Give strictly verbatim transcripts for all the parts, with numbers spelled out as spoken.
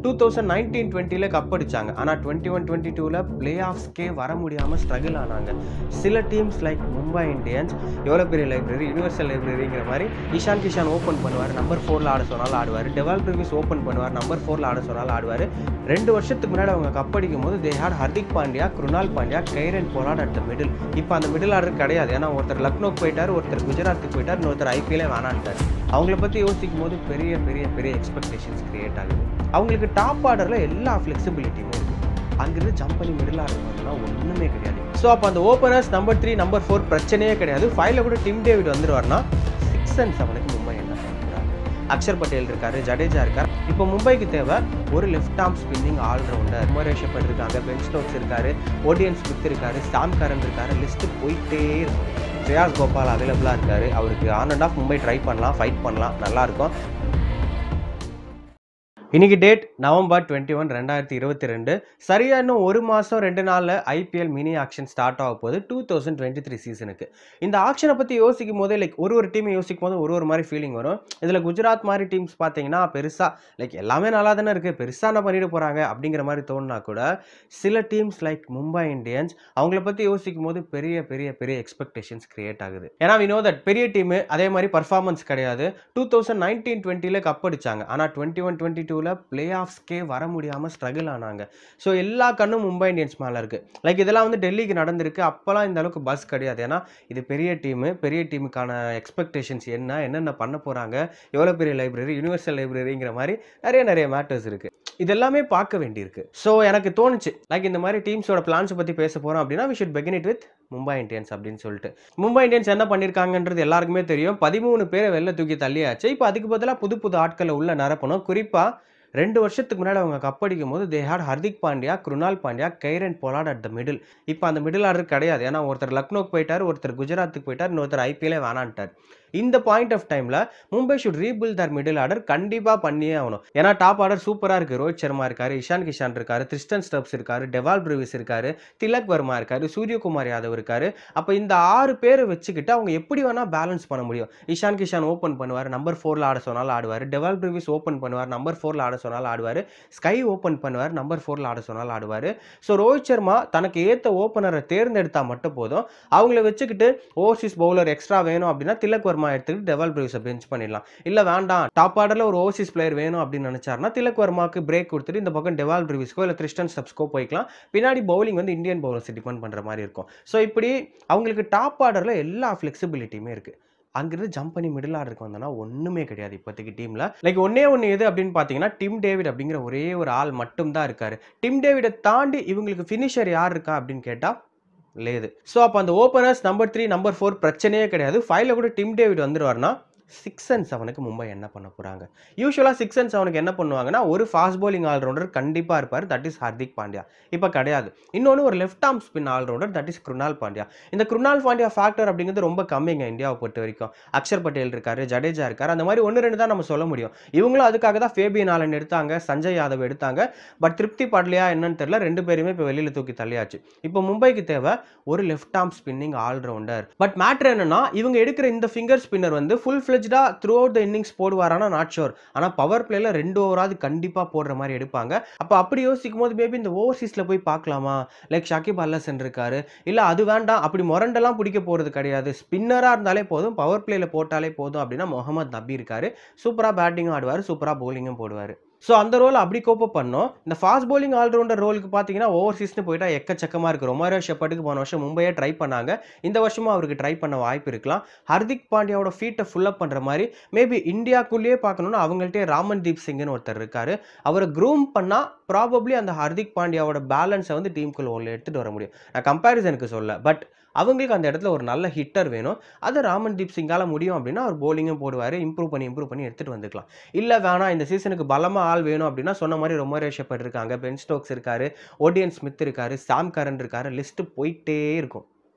Two thousand nineteen டுவெண்ட்டியில் cup அடிச்சாங்க. ஆனால் டுவெண்ட்டி ஒன் டுவெண்ட்டி டூவில் பிளே ஆஃப்ஸ்க்கே வர முடியாமல் ஸ்ட்ரகிள் ஆனாங்க. சில டீம்ஸ் லைக் மும்பை இந்தியன்ஸ் எவ்வளோ பெரிய லைப்ரரி, யூனிவர்சல் லைப்ரரிங்கிற மாதிரி இஷான் கிஷான் ஓப்பன் பண்ணுவார், நம்பர் ஃபோரில் ஆட சொன்னாலும் ஆடுவார். டெவால் பிரிவிஸ் ஓப்பன் பண்ணுவார், நம்பர் ஃபோரில் ஆட சொன்னாலும் ஆடுவார். ரெண்டு வருஷத்துக்கு முன்னாடி அவங்க கப் அடிக்கும் போது they had Hardik Pandya, Krunal Pandya, Kieron Pollard at the middle. இப்போ அந்த மிடில் ஆர்டர் கிடையாது. ஏன்னா ஒருத்தர் லக்னோக்கு போயிட்டார், ஒருத்தர் குஜராத்துக்கு போயிட்டார், இன்னொருத்தர் ஐபிஎல்லே வேணான்ட்டார். அவங்கள பற்றி யோசிக்கும் போது பெரிய பெரிய பெரிய எக்ஸ்பெக்டேஷன்ஸ் கிரியேட் ஆகுது. அவங்களுக்கு டாப் ஆர்டரில் எல்லா ஃப்ளெக்சிபிலிட்டியுமே இருக்குது. அங்கிருந்து ஜம்ப் பண்ணி மிடில் ஆர்டர் வந்தோம்னா ஒன்றுமே கிடையாது. ஸோ அப்போ அந்த openers number three number four பிரச்சனையே கிடையாது. ஃபைவ்ல கூட டிம் டேவிட் வந்துடுவார்னா சிக்ஸ் அண்ட் செவனுக்கு மும்பை என்ன பண்ணுறாங்க? அக்ஷர் பட்டேல் இருக்காரு, ஜடேஜா இருக்கார். இப்போ மும்பைக்கு தேவை ஒரு left arm spinning allrounder. Romario Shepherd இருக்காங்க, பென் ஸ்டோக்ஸ் இருக்காரு, ஓடியன் ஸ்மித் இருக்காரு, சாம் கரன் இருக்காரு, லிஸ்ட்டு போயிட்டே இருக்கும். ஸ்ரேயாஸ் கோபால் அவைலபிளாக இருக்காரு. அவருக்கு on and off Mumbai try பண்ணலாம், ஃபைட் பண்ணலாம், நல்லாயிருக்கும். இன்னைக்கு டேட் நவம்பர் டுவெண்ட்டி ஒன் ரெண்டாயிரத்தி இருபத்தி ரெண்டு. சரியா இன்னும் ஒரு மாதம் ரெண்டு நாளில் ஐபிஎல் மினி ஆக்ஷன் ஸ்டார்ட் ஆக போகுது டூ தௌசண்ட் டுவெண்ட்டி த்ரீ சீசனுக்கு. இந்த ஆக்ஷனை பற்றி யோசிக்கும் போதே லைக் ஒரு ஒரு டீமை யோசிக்கும் போது ஒரு ஒரு மாதிரி ஃபீலிங் வரும். இதில் குஜராத் மாதிரி டீம்ஸ் பார்த்தீங்கன்னா பெருசாக லைக் எல்லாமே நல்லா தானே இருக்குது, பெருசாக என்ன பண்ணிட்டு போகிறாங்க அப்படிங்கிற மாதிரி தோணுனா கூட சில டீம்ஸ் லைக் மும்பை இந்தியன்ஸ் அவங்கள பற்றி யோசிக்கும் போது பெரிய பெரிய பெரிய எக்ஸ்பெக்டேஷன்ஸ் கிரியேட் ஆகுது. ஏன்னா வி நோ தட் பெரிய டீமு அதே மாதிரி பர்ஃபார்மன்ஸ் கிடையாது. டூ தௌசண்ட் நைன்டீன் டுவெண்ட்டியில் கப் அடிச்சாங்க. ஆனால் twenty one twenty two play ஆஃப்ஸ்க்கே வர முடியாமல் ஸ்ட்ரகிள் ஆனாங்க. ஸோ எல்லா கண்ணும் மும்பை இந்தியன்ஸ் மேலே இருக்குது. லைக் இதெல்லாம் வந்து டெல்லிக்கு நடந்திருக்கு. அப்போல்லாம் இந்த அளவுக்கு பஸ் கிடையாது. ஏன்னா இது பெரிய டீமு, பெரிய டீமுக்கான எக்ஸ்பெக்டேஷன்ஸ் என்ன, என்னென்ன பண்ண போகிறாங்க, எவ்வளோ பெரிய லைப்ரரி, யூனிவர்சல் லைப்ரரிங்கிற மாதிரி நிறைய நிறைய மேட்டர்ஸ் இருக்குது. இதெல்லாமே பார்க்க வேண்டியிருக்கு. ஸோ எனக்கு தோணுச்சு லைக் இந்த மாதிரி டீம்ஸோட பிளான்ஸை பற்றி பேச போகிறோம் அப்படின்னா we should begin it with Mumbai Indians அப்படின்னு சொல்லிட்டு. மும்பை இந்தியன்ஸ் என்ன பண்ணியிருக்காங்கன்றது எல்லாருக்குமே தெரியும். பதிமூணு பேரை வெளில தூக்கி தள்ளியாச்சு. இப்போ அதுக்கு பதிலாக புது புது ஆட்களை உள்ள நிரப்பணும். குறிப்பாக ரெண்டு வருஷத்துக்கு முன்னாடி அவங்க கப் அடிக்கும் போது they had Hardik Pandya, Krunal Pandya, Kieron Pollard at the middle. இப்போ அந்த மிடில் ஆர்டர் கிடையாது. ஏன்னா ஒருத்தர் லக்னோக்கு போயிட்டார், ஒருத்தர் குஜராத்துக்கு போயிட்டார், இன்னொருத்தர் ஐபிஎல்லே வேணான்ட்டார். இந்த பாயிண்ட் ஆஃப் டைமில் Mumbai should rebuild their middle order கண்டிப்பாக பண்ணியே ஆகணும். ஏன்னா டாப் ஆர்டர் சூப்பராக இருக்குது. ரோஹித் சர்மா இருக்காரு, இஷான் கிஷான் இருக்காரு, த்ரிஸ்டன் ஸ்டப்ஸ் இருக்காரு, டெவால் பிரிவிஸ் இருக்காரு, திலக் வர்மா இருக்காரு, சூரியகுமார் யாதவ் இருக்காரு. அப்போ இந்த ஆறு பேரை வச்சுக்கிட்டு அவங்க எப்படி வேணால் பேலன்ஸ் பண்ண முடியும். இஷான் கிஷான் ஓப்பன் பண்ணுவார், நம்பர் ஃபோரில் ஆட சொன்னாலும் ஆடுவார். டெவால் பிரிவிஸ் ஓப்பன் பண்ணுவார், நம்பர் ஃபோரில் ஆட சொன்னாலும் ஆடுவார். ஸ்கை ஓப்பன் பண்ணுவார், நம்பர் ஃபோரில் ஆட சொன்னாலும் ஆடுவார். ஸோ ரோஹித் சர்மா தனக்கு ஏற்ற ஓப்பனரை தேர்ந்தெடுத்தால் மட்டும் போதும். அவங்கள வச்சுக்கிட்டு ஓவர்சீஸ் பவுலர் எக்ஸ்ட்ரா வேணும் அப்படின்னா திலக் வர்மா எடுத்துக்கிட்டு டெவால் பிரிவிஸை பெஞ்ச் பண்ணிடலாம். இல்லை வேண்டாம் டாப் ஆர்டரில் ஒரு ஓவர்சீஸ் பிளேயர் வேணும் அப்படின்னு நினைச்சாருன்னா திலக் வர்மாக்கு பிரேக் கொடுத்துட்டு இந்த பக்கம் டெவால் பிரிவிஸ்க்கோ இல்லை த்ரிஸ்டன் ஸ்டப்ஸ்க்கோ போய்க்கலாம். பின்னாடி பவுலிங் வந்து இந்தியன் பவுலர்ஸ் டிபெண்ட் பண்ணுற மாதிரி இருக்கும். ஸோ இப்படி அவங்களுக்கு டாப் ஆர்டரில் எல்லா ஃப்ளெக்சிபிலிட்டியுமே இருக்குது. அங்கிருந்து ஜம்ப் பண்ணி மிடில் ஆர்டருக்கு வந்தோம்னா ஒன்றுமே கிடையாது இப்போதைக்கு டீமில். லைக் ஒன்னே ஒன்று எது அப்படின்னு பார்த்தீங்கன்னா டிம் டேவிட் அப்படிங்கிற ஒரே ஒரு ஆள் மட்டும் தான் இருக்காரு. டிம் டேவிடை தாண்டி இவங்களுக்கு ஃபினிஷர் யார் இருக்கா அப்படின்னு கேட்டால் லேது. ஸோ அப்போ அந்த openers number three number four பிரச்சனையே கிடையாது. ஃபைவ்ல கூட டிம் டேவிட் வந்துடுவார்னா சிக்ஸ் அண்ட் செவனுக்கு மும்பை என்ன பண்ண போகிறாங்க? யூஸ்வலாக சிக்ஸ் அண்ட் செவனுக்கு என்ன பண்ணுவாங்கன்னா ஒரு ஃபாஸ்ட் பவுலிங் ஆல்ரவுண்டர் கண்டிப்பாக இருப்பார், தட் இஸ் ஹர்திக் பாண்டியா. இப்போ கிடையாது. இன்னொன்று ஒரு left arm spin allrounder, that is Krunal Pandya. இந்த குருணால் பாண்டியா ஃபேக்டர் அப்படிங்கிறது ரொம்ப கம்மிங்க இந்தியாவை பொறுத்த வரைக்கும். அக்ஷர் பட்டேல் இருக்காரு, ஜடேஜா இருக்காரு, அந்த மாதிரி ஒன்று ரெண்டு தான் நம்ம சொல்ல முடியும். இவங்களும் அதுக்காக தான் ஃபேபியன் ஆலன் எடுத்தாங்க, சஞ்சய் யாதவ் எடுத்தாங்க. பட் திருப்தி படலையா என்னன்னு தெரியல, ரெண்டு பேருமே இப்போ வெளியில் தூக்கி தள்ளியாச்சு. இப்போ மும்பைக்கு தேவை ஒரு left arm spinning allrounder. But matter என்னன்னா இவங்க எடுக்கிற இந்த ஃபிங்கர் ஸ்பின்னர் வந்து ஃபுல் ஃபிளெஜ்டா த்ரூ அவுட் த இன்னிங்ஸ் போடுவாரானா நாட் ஷோர். ஆனால் பவர் பிளேல ரெண்டு ஓவராது கண்டிப்பாக போடுற மாதிரி எடுப்பாங்க. அப்போ அப்படி யோசிக்கும் போது மேபி இந்த ஓவர்சீஸில் போய் பார்க்கலாமா? லைக் ஷாகிப் அல் ஹசன் இருக்காரு. இல்லை அது வேண்டாம், அப்படி முரண்டெல்லாம் பிடிக்க போகிறது கிடையாது, ஸ்பின்னராக இருந்தாலே போதும், பவர் பிளேல போட்டாலே போதும் அப்படின்னா முகமது நபி இருக்காரு. சூப்பராக பேட்டிங்கும் ஆடுவார், சூப்பராக பவுலிங்கும் போடுவார். ஸோ அந்த ரோல் அப்படி கோப்பப் பண்ணோம். இந்த ஃபாஸ்ட் பவுலிங் ஆல்ரவுண்டர் ரோலுக்கு பார்த்தீங்கன்னா ஓவர்சீஸ்னு போயிட்டா எக்கச்சக்கமாக இருக்குது. ரொமாரியோ ஷெப்பர்டுக்கு போன வருஷம் மும்பையே ட்ரை பண்ணாங்க. இந்த வருஷமும் அவருக்கு ட்ரை பண்ண வாய்ப்பு இருக்கலாம். ஹர்திக் பாண்டியாவோட ஃபீட்டை ஃபுல்லப் பண்ணுற மாதிரி மேபி இந்தியாவுக்குள்ளேயே பார்க்கணுன்னா அவங்கள்ட்டே ராமன்தீப் சிங்னு ஒருத்தர் இருக்காரு. அவரை க்ரூம் பண்ணால் ப்ராபப்ளி அந்த ஹர்திக் பாண்டியாவோட பேலன்ஸை வந்து டீமுக்குள்ள ஒன்று எடுத்துகிட்டு வர முடியும். நான் கம்பேரிசனுக்கு சொல்ல, பட் அவங்களுக்கு அந்த இடத்துல ஒரு நல்ல ஹிட்டர் வேணும். அது ராமன்தீப் சிங்கால முடியும் அப்படின்னா அவர் பவுலிங்கும் போடுவார். இம்ப்ரூவ் பண்ணி இம்ப்ரூவ் பண்ணி எடுத்துகிட்டு வந்துக்கலாம். இல்லை வேணாம் இந்த சீசனுக்கு பலமாக ஆள் வேணும் அப்படின்னா சொன்ன மாதிரி ரொமாரியோ ஷெப்பர்ட் இருக்காங்க, பென் ஸ்டோக்ஸ் இருக்காரு, ஓடியன் ஸ்மித் இருக்காரு, சாம் கரன் இருக்காரு, லிஸ்ட்டு போயிட்டே இருக்கும்.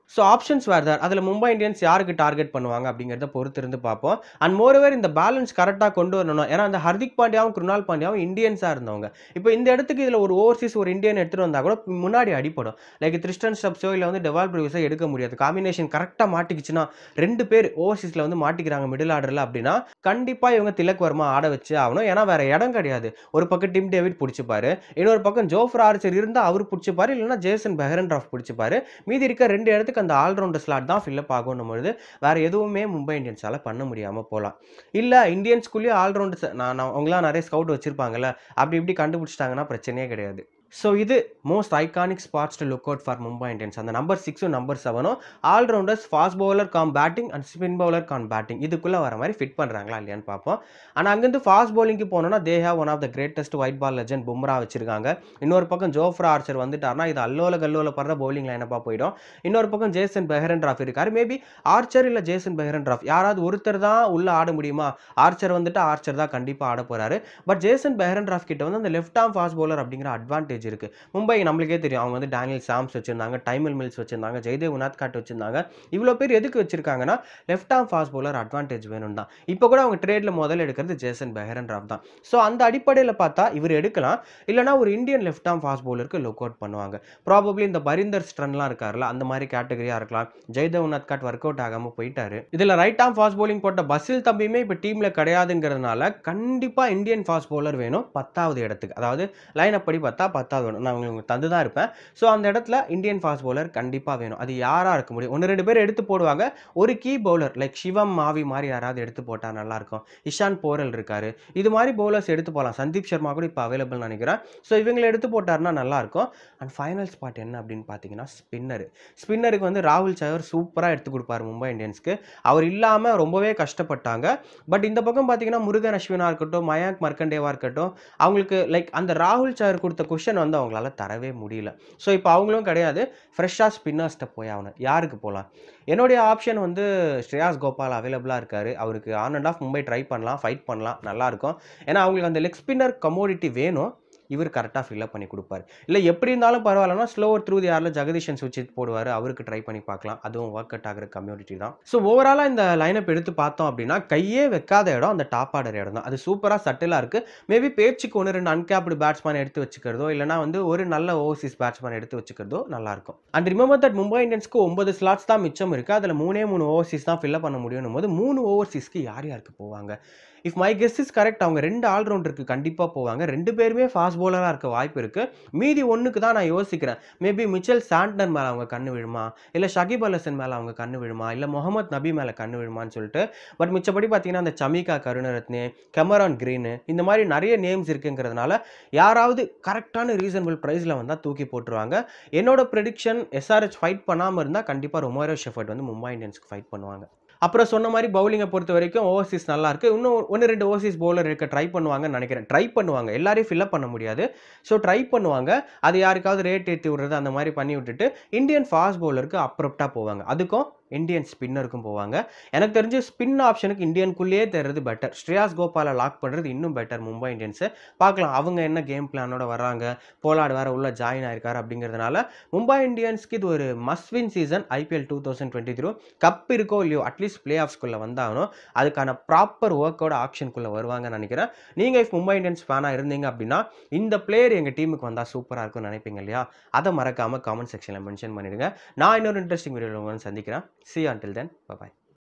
So options were there. அதில் மும்பை இந்தியன்ஸ் யாருக்கு டார்கெட் பண்ணுவாங்க அப்படிங்கிறத பொறுத்து இருந்து பார்ப்போம். அண்ட் மோரோவர் இந்த பேலன்ஸ் கரெக்டாக கொண்டு வரணும். ஏன்னா அந்த ஹர்திக் பாண்டியாவும் குருணால் பாண்டியாவும் இந்தியன்ஸாக இருந்தவங்க. இப்போ இந்த இடத்துக்கு இதில் ஒரு ஓவர்சீஸ் ஒரு இந்தியன் எடுத்துகிட்டு வந்தால் கூட முன்னாடி அடிப்படும். லைக் த்ரிஸ்டன் ஸ்டப்ஸோ இல்லை வந்து டெவால் ப்ரூவிஸோ எடுக்க முடியாது. காம்பினேஷன் கரெக்டாக மாட்டிக்கிச்சுன்னா ரெண்டு பேர் ஓவர்சீஸில் வந்து மாட்டிக்கிறாங்க மிடில் ஆர்டரில் அப்படின்னா கண்டிப்பாக இவங்க திலக் வர்மா ஆட வச்சு ஆகணும். ஏன்னா வேற இடம் கிடையாது. ஒரு பக்கம் டிம் டேவிட் பிடிச்சிப்பாரு, இன்னொரு பக்கம் ஜோஃப்ரா ஆர்ச்சர் இருந்தால் அவர் பிடிச்சிப்பாரு, இல்லைன்னா ஜேசன் பெஹரன்ட்ராஃப் பிடிச்சிப்பாரு. மீதி இருக்க ரெண்டு இடத்துக்கு அந்த ஆல்ரவுண்டர் ஸ்லாட் தான் ஃபில்லப் ஆகணும் பொழுது வேற எதுவுமே மும்பை இந்தியன்ஸால பண்ண முடியாம போலாம். இல்ல இந்தியன்ஸ்குள்ளேயே ஆல்ரவுண்டர்ஸ் நான் அவங்களாம் நிறைய ஸ்கவுட் வச்சிருப்பாங்கல்ல, அப்படி இப்படி கண்டுபிடிச்சிட்டாங்கன்னா பிரச்சனையே கிடையாது. ஸோ இது most iconic spots to look out for Mumbai Indians. அந்த நம்பர் சிக்ஸும் நம்பர் செவனும் allrounders fast bowler cum batting and spin bowler cum batting இதுக்குள்ளே வர மாதிரி ஃபிட் பண்ணுறாங்களா இல்லையான்னு பார்ப்போம். ஆனால் அங்கேருந்து ஃபாஸ்ட் பவுலிங்க்கு போனோம்னா they have one of the greatest white ball legend Bumrah வச்சிருக்காங்க. இன்னொரு பக்கம் ஜோஃப்ரா ஆர்ச்சர் வந்துட்டார்னா இது அல்லோல கல்லோல படுற பவுலிங் லைனப்பாக போயிடும். இன்னொரு பக்கம் ஜேசன் பெஹரன்ட்ராஃப் இருக்காரு. மேபி ஆர்ச்சர் இல்லை ஜேசன் பெஹரன்ட்ராஃப் யாராவது ஒருத்தர் தான் உள்ள ஆட முடியுமா? ஆர்ச்சர் வந்துட்டு ஆர்ச்சர் தான் கண்டிப்பாக ஆட போறாரு. பட் ஜேசன் பெஹரன்ட்ராஃப் கிட்ட வந்து அந்த லெஃப்ட் ஆர்ம் ஃபாஸ்ட் பவுலர் அப்படிங்கிற அட்வான்டேஜ் இருக்கு. மும்பை நம்மளுக்கே தெரியும், அவங்க வந்து டேனியல் சாம்ஸ் வச்சிருந்தாங்க, டைமல் மில்ஸ் வச்சிருந்தாங்க, ஜெய்தேவ் உனாத்காட் வச்சிருந்தாங்க. இவ்வளோ பேர் எதுக்கு வச்சிருக்காங்கன்னா left arm fast bowler advantage வேணும் தான். இப்போ கூட அவங்க ட்ரேட்ல முதல்ல எடுக்கிறது ஜேசன் பெஹரன்ட்ராஃப் தான். ஸோ அந்த அடிப்படையில் பார்த்தா இவர் எடுக்கலாம். இல்லைனா ஒரு இந்தியன் லெஃப்ட் ஆர்ம் ஃபாஸ்ட் பவுலருக்கு லுக் அவுட் பண்ணுவாங்க. ப்ராபப்ளி இந்த பரிந்தர் ஸ்ட்ரன்லாம் இருக்காருல்ல அந்த மாதிரி கேட்டகரியா இருக்கலாம். ஜெய்தேவ் உனாத்காட் ஒர்க் அவுட் ஆகாம போயிட்டாரு. இதுல ரைட் ஆர்ம் ஃபாஸ்ட் பவுலிங் போட்ட பசில் தம்பியுமே இப்போ டீம்ல கிடையாதுங்கிறதுனால கண்டிப்பா இந்தியன் ஃபாஸ்ட் பவுலர் வேணும் பத்தாவது இடத்துக்கு. அதாவது லைன் அப்படி பார்த்தா பத்தாவது வேணும். நான் உங்களுக்கு தந்து தான் இருப்பேன். ஸோ அந்த இடத்துல இந்தியன் ஃபாஸ்ட் பவுலர் கண்டிப்பாக வேணும். அது யாராக இருக்க முடியும்? ஒன்று ரெண்டு பேர் எடுத்து போடுவாங்க. ஒரு key bowler like Shivam Mavi மாதிரி யாராவது எடுத்து போட்டால் நல்லா இருக்கும். இஷான் போரல் இருக்காரு. இது மாதிரி பவுலர்ஸ் எடுத்து போகலாம். சந்தீப் சர்மா கூட இப்போ அவைலபிள் நினைக்கிறேன். ஸோ இவங்களை எடுத்து போட்டாருன்னா நல்லா இருக்கும். அண்ட் ஃபைனல் ஸ்பாட் என்ன அப்படின்னு பார்த்தீங்கன்னா ஸ்பின்னர். ஸ்பின்னருக்கு வந்து ராகுல் சஹர் சூப்பராக எடுத்து கொடுப்பாரு மும்பை இந்தியன்ஸ்க்கு. அவர் இல்லாமல் ரொம்பவே கஷ்டப்பட்டாங்க. பட் இந்த பக்கம் பார்த்தீங்கன்னா முருகன் அஸ்வினா இருக்கட்டும், மயாங்க் மர்கண்டேவா இருக்கட்டும், அவங்களுக்கு லைக் அந்த ராகுல் சஹர் கொடுத்த குஷன் வந்து அவங்களால தரவே முடியல. ஸோ இப்போ அவங்களும் கிடையாது. ஃப்ரெஷ்ஷாக ஸ்பின்னர்ஸ்ட்டை போய் ஆகணும். யாருக்கு போகலாம்? என்னுடைய ஆப்ஷன் வந்து ஸ்ரேயாஸ் கோபால் அவைலபிளாக இருக்காரு. அவருக்கு on and off Mumbai try பண்ணலாம், ஃபைட் பண்ணலாம், நல்லாயிருக்கும். ஏன்னா அவங்களுக்கு அந்த லெக் ஸ்பின்னர் கமோடிட்டி வேணும். இவர் கரெக்டாக ஃபில்அப் பண்ணி கொடுப்பாரு. இல்லை எப்படி இருந்தாலும் பரவாயில்லனா ஸ்லோவர் த்ரூ தி யாரில் ஜெகதீஷன் சுவிட்ச் போடுவார். அவருக்கு ட்ரை பண்ணி பார்க்கலாம். அதுவும் ஒர்க் அவுட் ஆகிற கம்யூனிட்டி தான். ஸோ ஓவராலாக இந்த லைனப் எடுத்து பார்த்தோம் அப்படின்னா கையே வைக்காத இடம் அந்த டாப் ஆர்டர் இடம் தான். அது சூப்பராக சட்டிலாக இருக்குது. மேபி பேச்சுக்கு ஒன்று ரெண்டு அன்கேப்டு பேட்ஸ்மேன் எடுத்து வச்சுக்கிறதோ இல்லைனா வந்து ஒரு நல்ல ஓவர்சீஸ் பேட்ஸ்மேன் எடுத்து வச்சுக்கிறதோ நல்லாயிருக்கும். அண்ட் ரிமெம்பர் தட் மும்பை இந்தியன்ஸ்க்கு ஒன்பது ஸ்லாட்ஸ் தான் மிச்சம் இருக்குது. அதில் மூணே மூணு ஓவர்சீஸ் தான் ஃபில்அப் பண்ண முடியும் போது மூணு ஓவர்சீஸ்க்கு யார் யாருக்கு போவாங்க? If my guess is correct, அவங்க ரெண்டு ஆல்ரவுண்டருக்கு கண்டிப்பாக போவாங்க. ரெண்டு பேருமே ஃபாஸ்ட் பவுலராக இருக்க வாய்ப்பு இருக்குது. மீதி ஒன்றுக்கு தான் நான் யோசிக்கிறேன். மேபி மிச்சல் சாண்ட்னர் மேலே அவங்க கண்ணு விழுமா, இல்லை ஷகிப் அல் ஹசன் மேலே அவங்க கண்ணு விழுமா, இல்லை முகமது நபி மேலே கண்ணு விழுமான்னு சொல்லிட்டு. பட் மிச்சப்படி பார்த்தீங்கன்னா அந்த சமிகா கருணரத்னே, கெமரான் கிரீனு இந்த மாதிரி நிறைய நேம்ஸ் இருக்குங்கிறதுனால யாராவது கரெக்டான ரீசனபிள் ப்ரைஸில் வந்தால் தூக்கி போட்டுருவாங்க. என்னோட ப்ரெடிக்ஷன் எஸ்ஆர்ஹெச் ஃபைட் பண்ணாமல் இருந்தால் கண்டிப்பாக ரொமாரியோ ஷெஃபர்ட் வந்து மும்பை இந்தியன்ஸ்க்கு ஃபைட் பண்ணுவாங்க. அப்புறம் சொன்ன மாதிரி பவுலிங்கை பொறுத்த வரைக்கும் ஓவர்சீஸ் நல்லா இருக்கு. இன்னும் ஒன்று ரெண்டு ஓவர்சீஸ் பவுலர் இருக்க ட்ரை பண்ணுவாங்கன்னு நினைக்கிறேன். ட்ரை பண்ணுவாங்க, எல்லாரையும் ஃபில்அப் பண்ண முடியாது. ஸோ ட்ரை பண்ணுவாங்க. அது யாருக்காவது ரேட் ஏற்றி விடுறது அந்த மாதிரி பண்ணி விட்டுட்டு இந்தியன் ஃபாஸ்ட் பவுலருக்கு அப்ரப்டாக போவாங்க. அதுக்கும் இந்தியன் ஸ்பின்னருக்கும் போவாங்க. எனக்கு தெரிஞ்சு ஸ்பின் ஆப்ஷனுக்கு இந்தியனுக்குள்ளேயே தெரிறது பெட்டர். ஸ்ரேயாஸ் கோபாலை லாக் பண்ணுறது இன்னும் பெட்டர் மும்பை இந்தியன்ஸு. பார்க்கலாம் அவங்க என்ன கேம் பிளானோட வராங்க. போலார்டு வேறு உள்ள ஜாயின் ஆயிருக்காரு அப்படிங்கிறதுனால மும்பை இந்தியன்ஸ்க்கு இது ஒரு must win season. IPL two thousand twenty three cup இருக்கோ இல்லையோ அட்லீஸ்ட் பிளே ஆஃப்ஸ்குள்ளே வந்தாகணும். அதுக்கான ப்ராப்பர் ஒர்க்கோட ஆப்ஷனுக்குள்ளே வருவாங்கன்னு நினைக்கிறேன். நீங்கள் இஃப் மும்பை இந்தியன்ஸ் ஃபேனாக இருந்தீங்க அப்படின்னா இந்த பிளேயர் எங்கள் டீமுக்கு வந்தால் சூப்பராக இருக்கும்னு நினைப்பீங்க இல்லையா? அதை மறக்காமல் காமெண்ட் செக்ஷனில் மென்ஷன் பண்ணிடுங்க. நான் இன்னொரு இன்ட்ரெஸ்டிங் வீடியோவில் உங்களை சந்திக்கிறேன். See you until then. Bye bye.